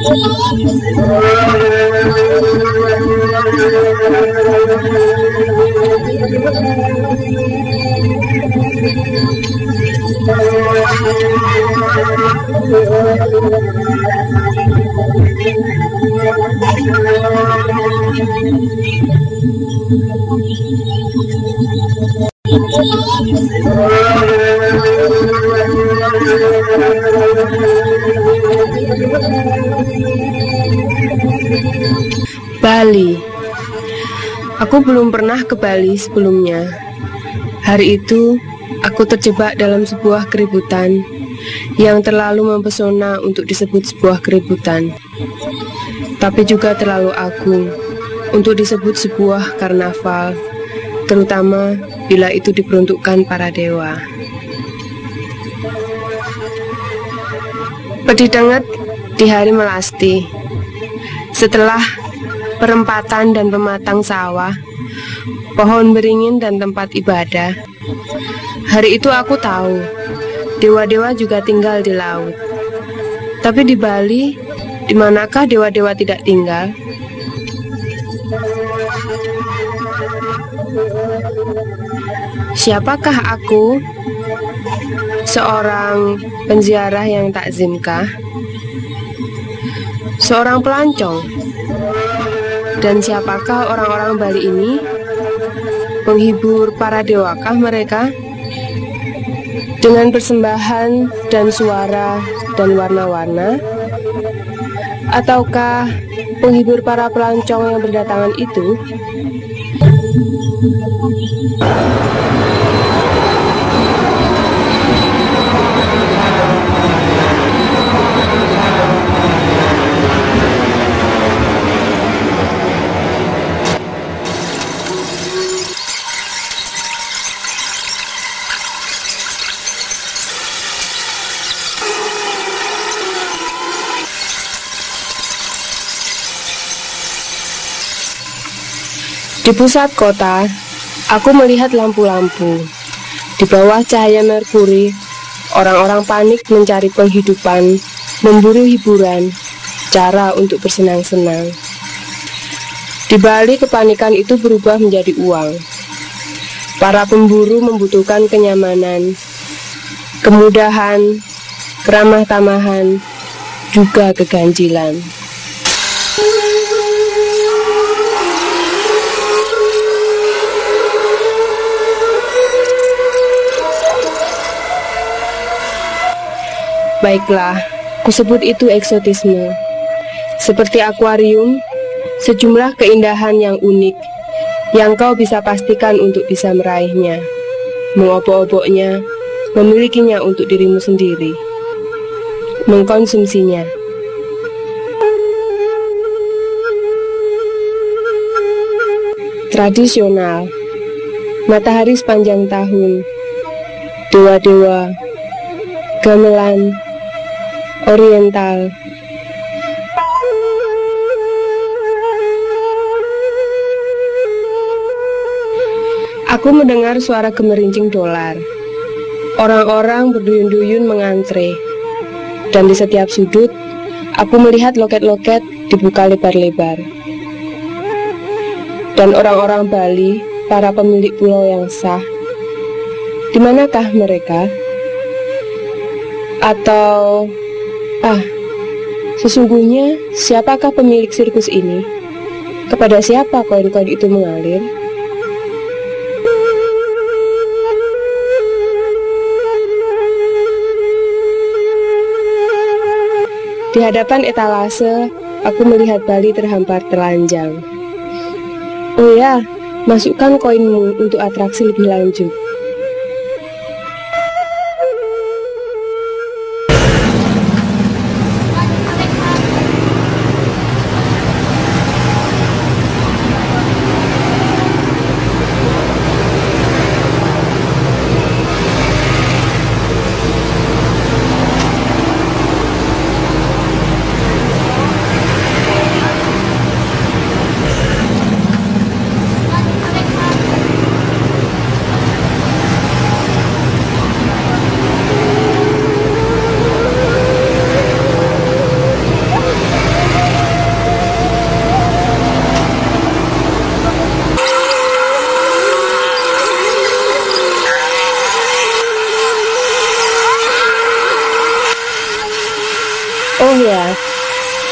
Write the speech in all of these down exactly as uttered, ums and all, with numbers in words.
Bali. Aku belum pernah ke Bali sebelumnya. Hari itu, aku terjebak dalam sebuah keributan yang terlalu mempesona untuk disebut sebuah keributan, tapi juga terlalu agung untuk disebut sebuah karnaval, terutama bila itu diperuntukkan para dewa. Pedih banget di hari melasti. Setelah perempatan dan pematang sawah, pohon beringin dan tempat ibadah, hari itu aku tahu dewa-dewa juga tinggal di laut. Tapi di Bali, di manakah dewa-dewa tidak tinggal? Siapakah aku? Seorang penziarah yang takzimkah? Seorang pelancong? Dan siapakah orang-orang Bali ini? Penghibur para dewakah mereka? Dengan persembahan dan suara dan warna-warna? Ataukah penghibur para pelancong yang berdatangan itu? Di pusat kota, aku melihat lampu-lampu. Di bawah cahaya merkuri, orang-orang panik mencari penghidupan, memburu hiburan, cara untuk bersenang-senang. Di Bali, kepanikan itu berubah menjadi uang. Para pemburu membutuhkan kenyamanan, kemudahan, keramah tamahan, juga keganjilan. Baiklah, kusebut itu eksotisme. Seperti akuarium, sejumlah keindahan yang unik, yang kau bisa pastikan untuk bisa meraihnya, mengobok-oboknya, memilikinya untuk dirimu sendiri, mengkonsumsinya. Tradisional, matahari sepanjang tahun, dewa-dewa, gamelan, oriental. Aku mendengar suara gemerincing dolar. Orang-orang berduyun-duyun mengantre. Dan di setiap sudut, aku melihat loket-loket dibuka lebar-lebar. Dan orang-orang Bali, para pemilik pulau yang sah, di manakah mereka? Atau, ah, sesungguhnya siapakah pemilik sirkus ini? Kepada siapa koin-koin itu mengalir? Di hadapan etalase, aku melihat Bali terhampar telanjang. Oh ya, masukkan koinmu untuk atraksi lebih lanjut.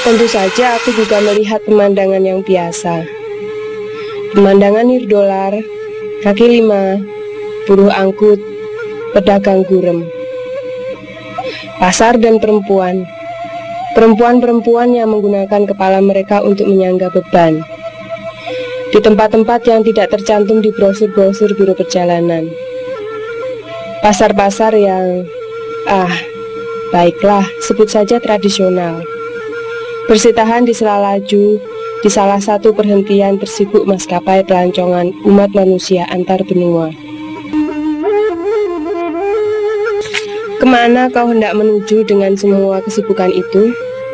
Tentu saja aku juga melihat pemandangan yang biasa. Pemandangan nirdolar, kaki lima, buruh angkut, pedagang gurem, pasar dan perempuan. Perempuan-perempuan yang menggunakan kepala mereka untuk menyangga beban. Di tempat-tempat yang tidak tercantum di brosur-brosur biro perjalanan. Pasar-pasar yang, ah, baiklah, sebut saja tradisional. Bersitahan di sela laju, di salah satu perhentian tersibuk maskapai pelancongan umat manusia antar benua. Kemana kau hendak menuju dengan semua kesibukan itu?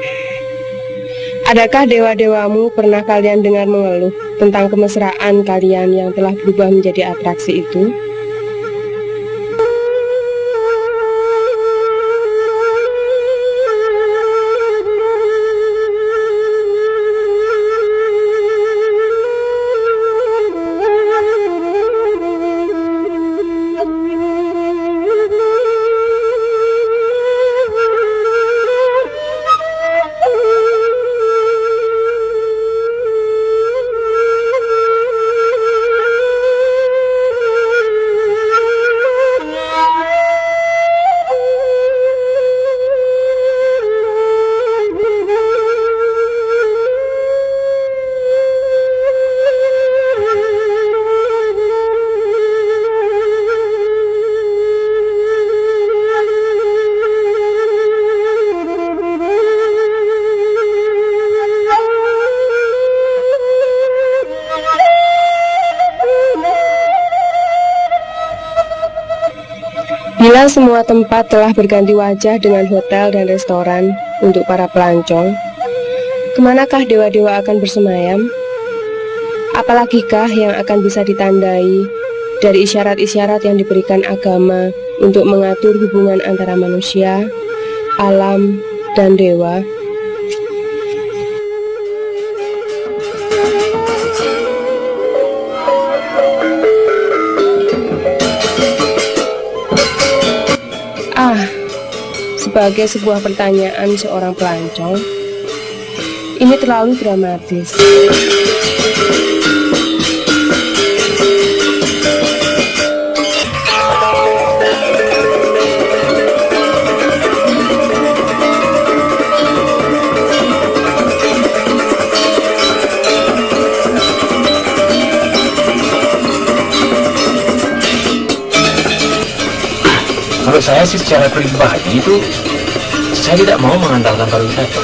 Adakah dewa-dewamu pernah kalian dengar mengeluh tentang kemesraan kalian yang telah berubah menjadi atraksi itu? Bila semua tempat telah berganti wajah dengan hotel dan restoran untuk para pelancong, kemanakah dewa-dewa akan bersemayam? Apalagikah yang akan bisa ditandai dari isyarat-isyarat yang diberikan agama untuk mengatur hubungan antara manusia, alam, dan dewa? Ah, sebagai sebuah pertanyaan seorang pelancong, ini terlalu dramatis. Kalau saya sih secara pribadi itu, saya tidak mau mengandalkan pariwisata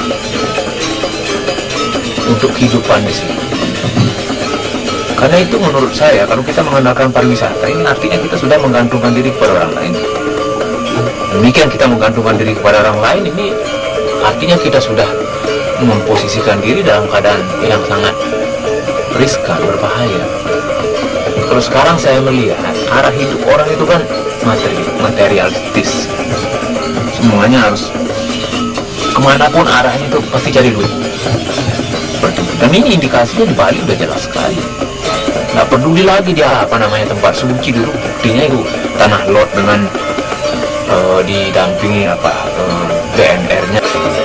untuk kehidupan di sini. Karena itu menurut saya, kalau kita mengandalkan pariwisata, ini artinya kita sudah menggantungkan diri kepada orang lain. Demikian kita menggantungkan diri kepada orang lain, ini artinya kita sudah memposisikan diri dalam keadaan yang sangat riskan, berbahaya. Kalau sekarang saya melihat, arah hidup orang itu kan materi, materialistis. Semuanya harus, kemanapun arahnya itu pasti cari duit. Dan ini indikasinya di Bali udah jelas sekali. Nggak peduli lagi dia apa namanya tempat suci dulu. Buktinya itu tanah lot dengan uh, didampingi apa uh, G M R-nya.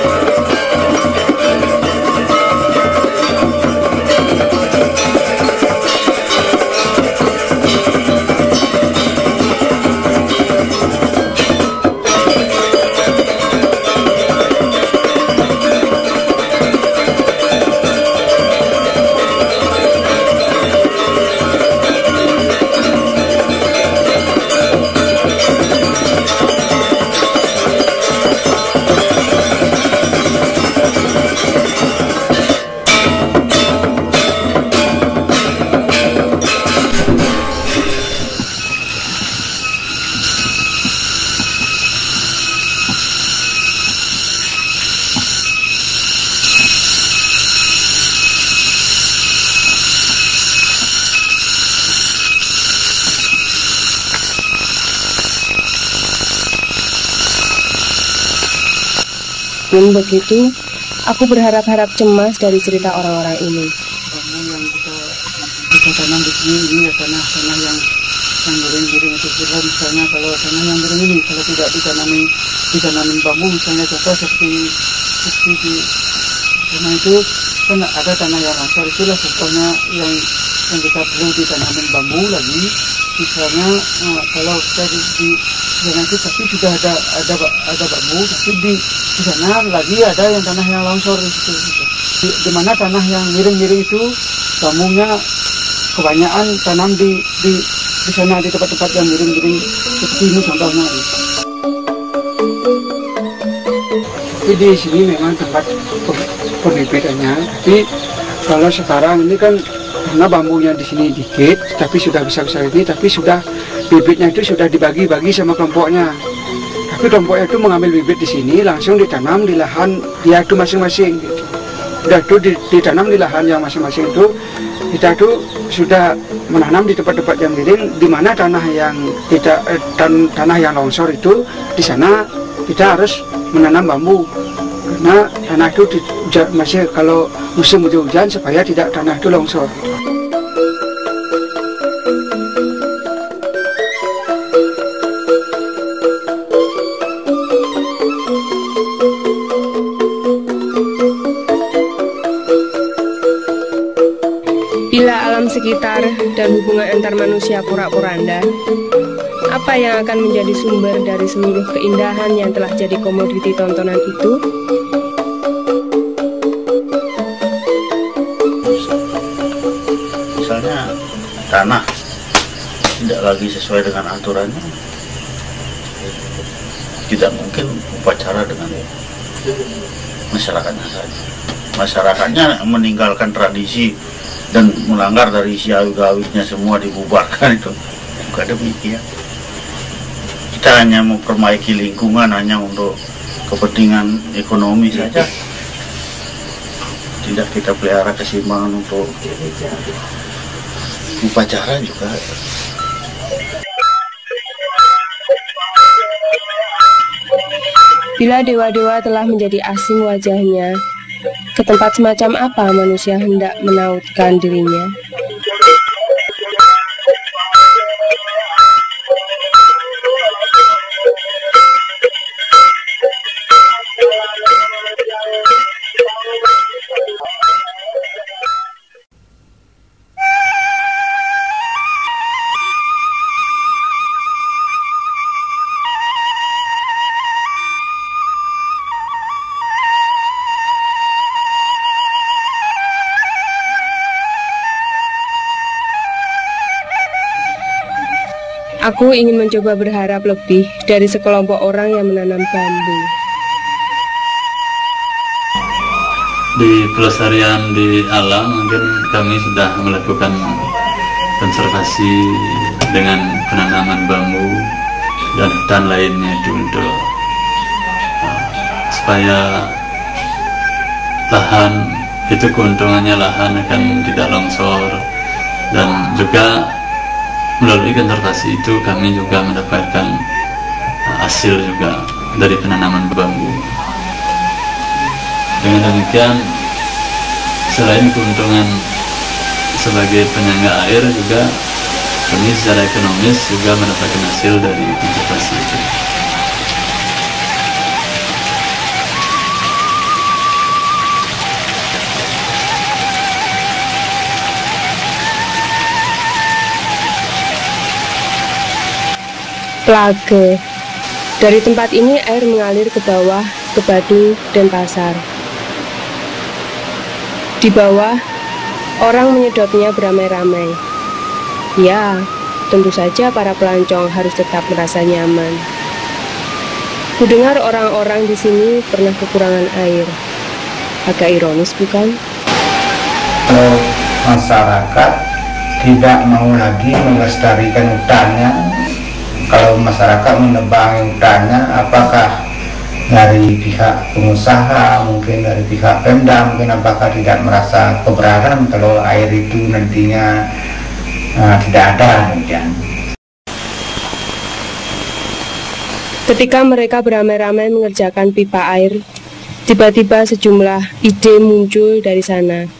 Pun begitu, aku berharap-harap cemas dari cerita orang-orang ini. Kamu yang kita kita tanam di sini ini ya tanah-tanah yang yang miring-miring itu pula misalnya kalau tanah yang miring ini kalau tidak ditanami ditanami bambu misalnya contoh seperti seperti di Karena itu kan ada tanah yang longsor, itulah contohnya yang yang kita perlu ditanamin bambu lagi. Misalnya uh, kalau kita di, di sana itu tapi sudah ada ada ada bambu, tapi di di sana lagi ada yang tanah yang longsor di situ. Gitu. Di, di mana tanah yang miring-miring itu bambunya kebanyakan tanam di di di sana, di tempat-tempat yang miring-miring seperti ini contohnya. Gitu. Tapi di sini memang tempat pembibitannya. Tapi kalau sekarang ini kan karena bambunya di sini dikit, tapi sudah besar-besar ini, tapi sudah bibitnya itu sudah dibagi-bagi sama kelompoknya. Tapi kelompoknya itu mengambil bibit di sini langsung ditanam di lahan dia itu masing-masing. Gitu. Sudah itu ditanam di lahan yang masing-masing itu, kita itu sudah menanam di tempat-tempat yang miring, di mana tanah yang tidak eh, tan tanah yang longsor itu di sana kita harus menanam bambu. Karena tanah itu di, masih kalau musim hujan supaya tidak tanah itu longsor. Bila alam sekitar dan hubungan antar manusia porak-poranda, apa yang akan menjadi sumber dari seluruh keindahan yang telah jadi komoditi tontonan itu? Misalnya tanah tidak lagi sesuai dengan aturannya, tidak mungkin upacara dengan masyarakatnya saja. Masyarakatnya meninggalkan tradisi dan melanggar dari siawi-gawitnya semua dibubarkan, itu bukan demikian. Kita hanya memperbaiki lingkungan hanya untuk kepentingan ekonomi saja. Tidak kita pelihara keseimbangan untuk upacara juga. Bila dewa-dewa telah menjadi asing wajahnya, ke tempat semacam apa manusia hendak menautkan dirinya? Aku ingin mencoba berharap lebih dari sekelompok orang yang menanam bambu. Di pelestarian di alam mungkin kami sudah melakukan konservasi dengan penanaman bambu dan hutan lainnya itu untuk uh, supaya lahan itu keuntungannya lahan akan tidak longsor, dan juga melalui konservasi itu kami juga mendapatkan hasil juga dari penanaman bambu. Dengan demikian, selain keuntungan sebagai penyangga air, juga kami secara ekonomis juga mendapatkan hasil dari konservasi itu. Plage. Dari tempat ini air mengalir ke bawah, ke Badung dan pasar. Di bawah, orang menyedotnya beramai-ramai. Ya, tentu saja para pelancong harus tetap merasa nyaman. Kudengar orang-orang di sini pernah kekurangan air. Agak ironis, bukan? Kalau masyarakat tidak mau lagi melestarikan hutannya, kalau masyarakat menebang hutannya, apakah dari pihak pengusaha, mungkin dari pihak Pemda, mungkin apakah tidak merasa keberatan kalau air itu nantinya uh, tidak ada demikian. Ketika mereka beramai-ramai mengerjakan pipa air, tiba-tiba sejumlah ide muncul dari sana.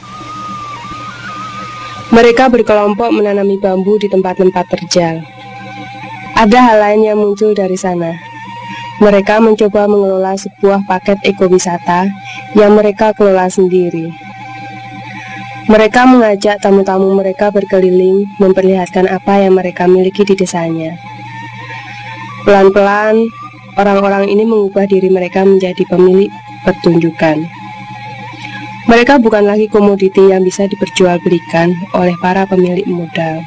Mereka berkelompok menanami bambu di tempat-tempat terjal. Ada hal lain yang muncul dari sana. Mereka mencoba mengelola sebuah paket ekowisata yang mereka kelola sendiri. Mereka mengajak tamu-tamu mereka berkeliling memperlihatkan apa yang mereka miliki di desanya. Pelan-pelan, orang-orang ini mengubah diri mereka menjadi pemilik pertunjukan. Mereka bukan lagi komoditi yang bisa diperjualbelikan oleh para pemilik modal.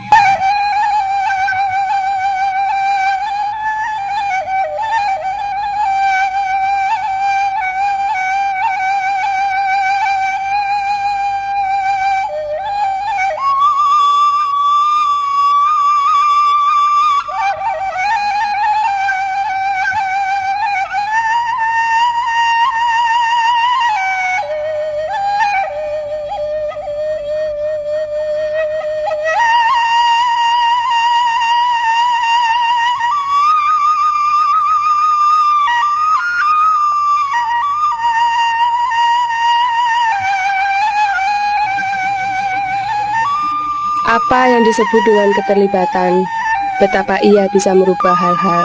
Apa yang disebut dengan keterlibatan, betapa ia bisa merubah hal-hal.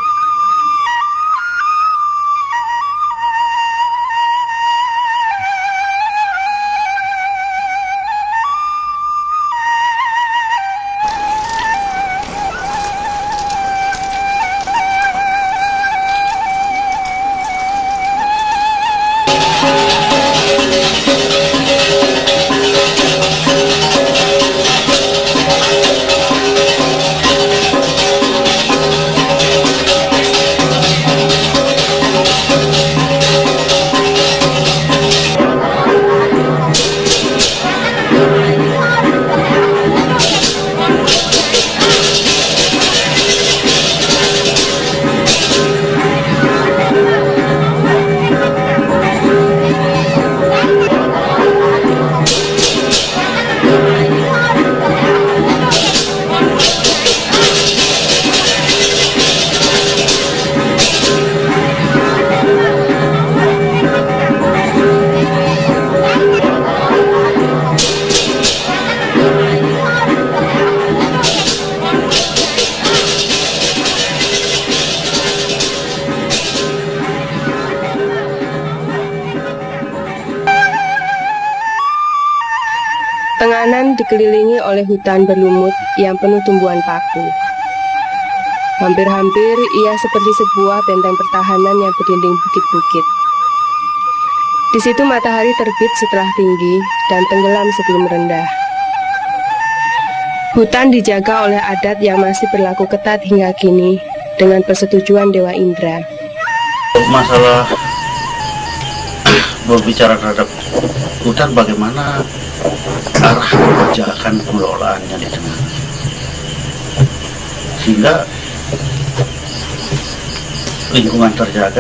Tenganan dikelilingi oleh hutan berlumut yang penuh tumbuhan paku. Hampir-hampir ia seperti sebuah benteng pertahanan yang berdinding bukit-bukit. Di situ matahari terbit setelah tinggi dan tenggelam sebelum rendah. Hutan dijaga oleh adat yang masih berlaku ketat hingga kini dengan persetujuan Dewa Indra. Masalah berbicara terhadap hutan, bagaimana arah kebijakan pengelolaannya di tengah, sehingga lingkungan terjaga,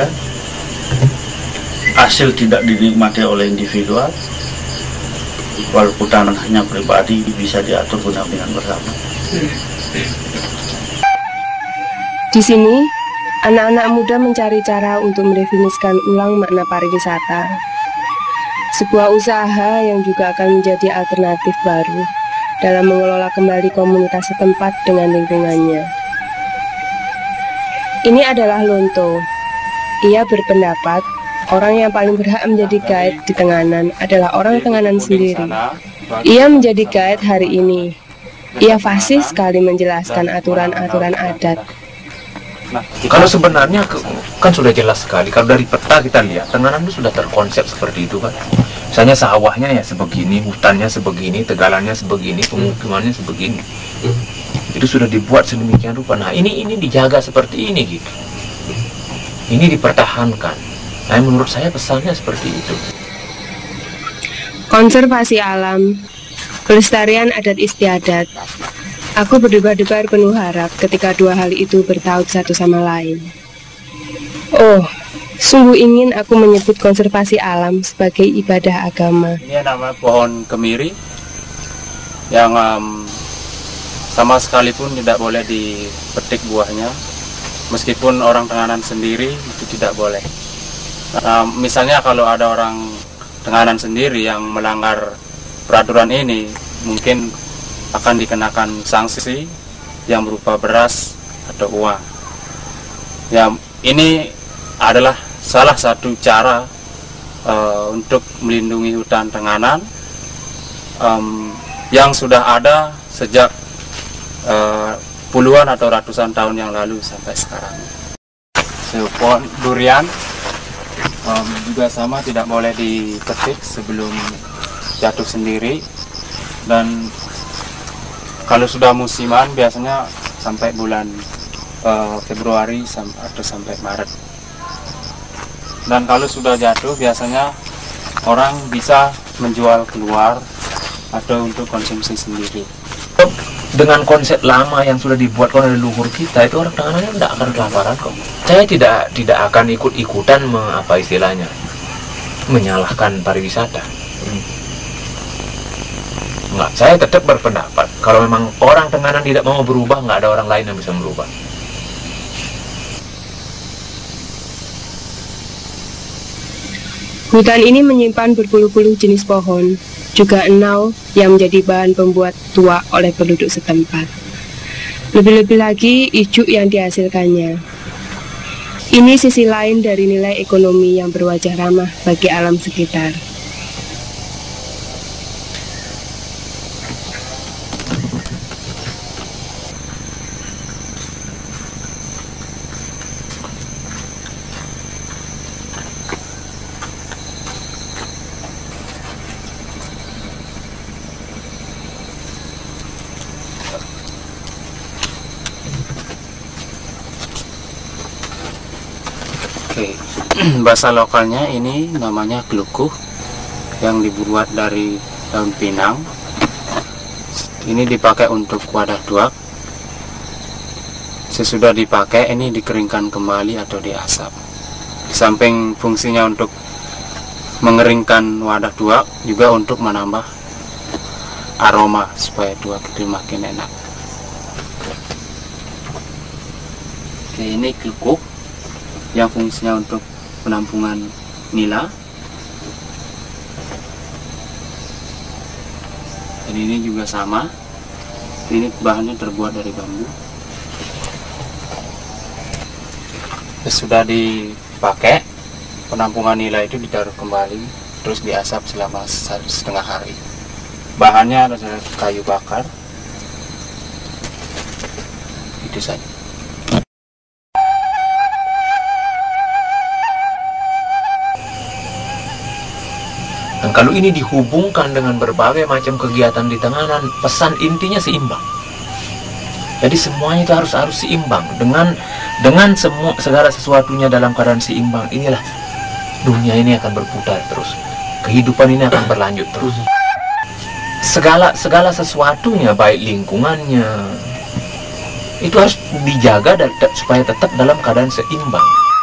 hasil tidak dinikmati oleh individual, walaupun tanahnya pribadi bisa diatur guna-guna bersama. Di sini, anak-anak muda mencari cara untuk mendefinisikan ulang makna pariwisata. Sebuah usaha yang juga akan menjadi alternatif baru dalam mengelola kembali komunitas setempat dengan lingkungannya. Ini adalah Lonto. Ia berpendapat orang yang paling berhak menjadi guide di Tenganan adalah orang Tenganan sendiri. Ia menjadi guide hari ini. Ia fasih sekali menjelaskan aturan-aturan adat. Nah, kalau sebenarnya kan sudah jelas sekali. Kalau dari peta kita lihat, Tenganan itu sudah terkonsep seperti itu kan. Misalnya sawahnya ya sebegini, hutannya sebegini, tegalannya sebegini, pemukimannya sebegini. Itu sudah dibuat sedemikian rupa. Nah ini ini dijaga seperti ini gitu. Ini dipertahankan. Nah menurut saya pesannya seperti itu. Konservasi alam, pelestarian adat istiadat. Aku berdebar-debar penuh harap ketika dua hal itu bertaut satu sama lain. Oh, sungguh ingin aku menyebut konservasi alam sebagai ibadah agama. Ini nama pohon kemiri yang um, sama sekalipun tidak boleh dipetik buahnya, meskipun orang Tenganan sendiri itu tidak boleh. Nah, misalnya kalau ada orang Tenganan sendiri yang melanggar peraturan ini, mungkin akan dikenakan sanksi yang berupa beras atau uang. Ya, ini adalah salah satu cara uh, untuk melindungi hutan Tenganan um, yang sudah ada sejak uh, puluhan atau ratusan tahun yang lalu sampai sekarang. Pohon durian um, juga sama, tidak boleh dipetik sebelum jatuh sendiri, dan kalau sudah musiman biasanya sampai bulan uh, Februari atau sampai Maret. Dan kalau sudah jatuh biasanya orang bisa menjual keluar atau untuk konsumsi sendiri. Dengan konsep lama yang sudah dibuat oleh leluhur kita, itu orang Tenganan tidak akan kelaparan kok. Saya tidak tidak akan ikut-ikutan apa istilahnya menyalahkan pariwisata. Enggak, saya tetap berpendapat kalau memang orang Tenganan tidak mau berubah, nggak ada orang lain yang bisa merubah. Hutan ini menyimpan berpuluh-puluh jenis pohon, juga enau yang menjadi bahan pembuat tuak oleh penduduk setempat. Lebih-lebih lagi ijuk yang dihasilkannya. Ini sisi lain dari nilai ekonomi yang berwajah ramah bagi alam sekitar. Oke, bahasa lokalnya ini namanya klukuh, yang dibuat dari daun pinang. Ini dipakai untuk wadah tuak. Sesudah dipakai, ini dikeringkan kembali atau diasap. Di samping fungsinya untuk mengeringkan wadah tuak, juga untuk menambah aroma supaya tuak itu makin enak. Oke, ini klukuh yang fungsinya untuk penampungan nila. Dan ini juga sama, ini bahannya terbuat dari bambu. Sudah dipakai, penampungan nila itu ditaruh kembali, terus diasap selama satu setengah hari. Bahannya adalah kayu bakar. Itu saja. Dan kalau ini dihubungkan dengan berbagai macam kegiatan di Tenganan, pesan intinya seimbang. Jadi semuanya itu harus harus seimbang. Dengan dengan semua segala sesuatunya dalam keadaan seimbang, inilah dunia ini akan berputar terus. Kehidupan ini akan berlanjut terus. Segala segala sesuatunya, baik lingkungannya, itu harus dijaga dan supaya tetap dalam keadaan seimbang.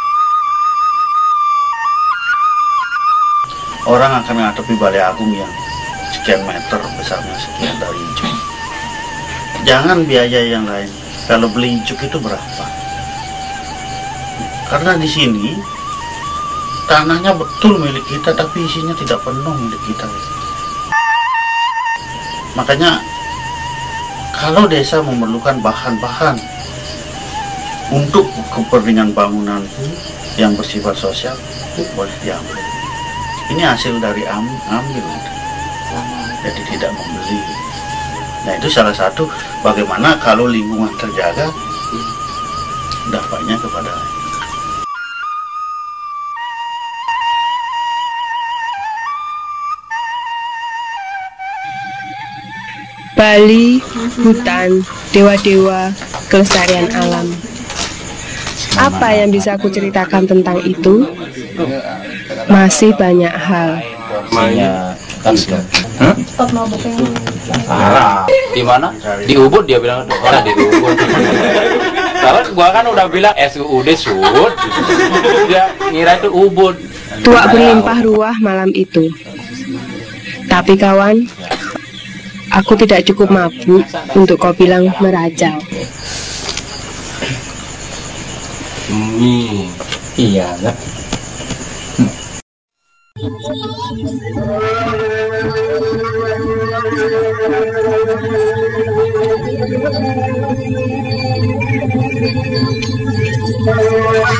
Orang akan menghadapi balai agung yang sekian meter besarnya, sekian dari ijuk. Jangan biaya yang lain. Kalau beli ijuk itu berapa? Karena di sini tanahnya betul milik kita, tapi isinya tidak penuh milik kita. Makanya kalau desa memerlukan bahan-bahan untuk kepentingan bangunan yang bersifat sosial, itu boleh diambil. Ini hasil dari am, ambil, jadi tidak membeli. Nah, itu salah satu bagaimana kalau lingkungan terjaga, dampaknya kepada Bali, hutan, dewa-dewa, kelestarian alam. Apa yang bisa aku ceritakan tentang itu? Masih banyak hal. Ah, di mana? Di Ubud dia bilang, oh, di Ubud. Kalau gua kan udah bilang S U U D Sud, dia ngira itu Ubud. Tuak berlimpah ruah malam itu. Tapi kawan, aku tidak cukup mabuk untuk kau bilang merajau. Hmm, iya, enggak? Hmm.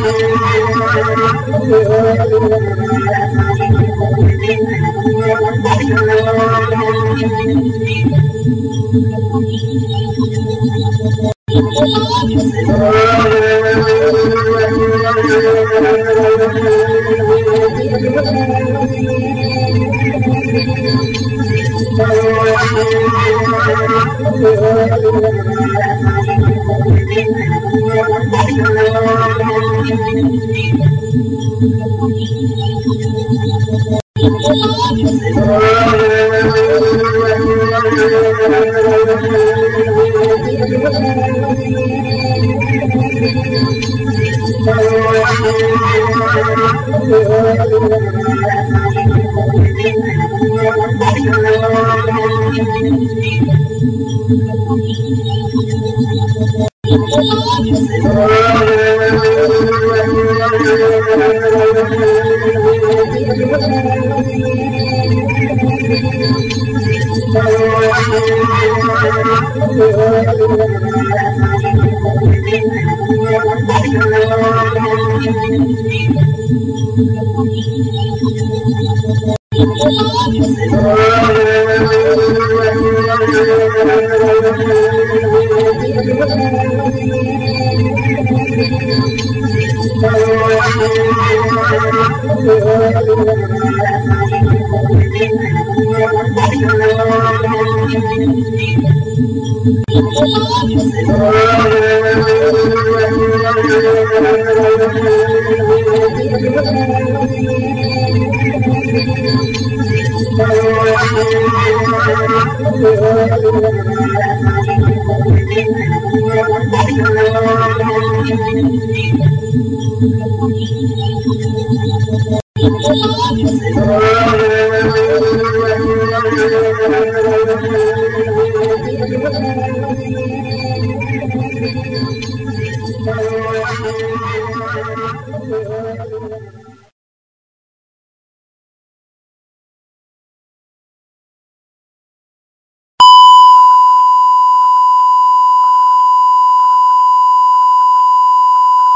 Thank you.